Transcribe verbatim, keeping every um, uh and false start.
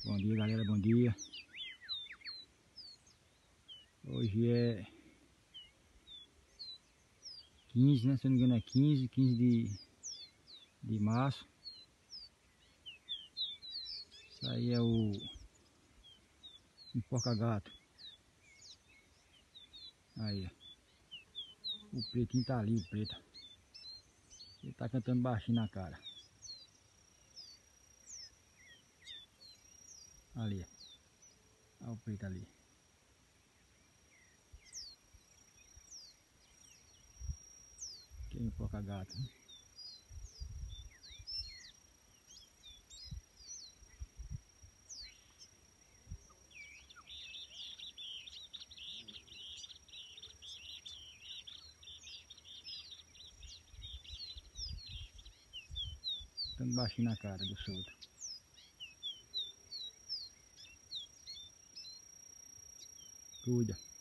Bom dia, galera, bom dia. Hoje é quinze, né? Se eu não me engano é quinze, quinze de, de março. Isso aí é o um porca-gato. Aí, ó. O pretinho tá ali, o preto. Ele tá cantando baixinho na cara. Ali, ó. Olha o preto ali. Que é um porca-gato, né? Cantando baixinho na cara do outro. Cuida.